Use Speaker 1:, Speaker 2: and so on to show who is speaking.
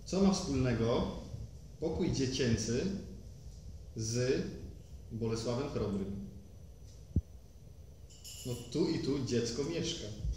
Speaker 1: Co ma wspólnego pokój dziecięcy z Bolesławem Chrobrym? No tu i tu dziecko mieszka.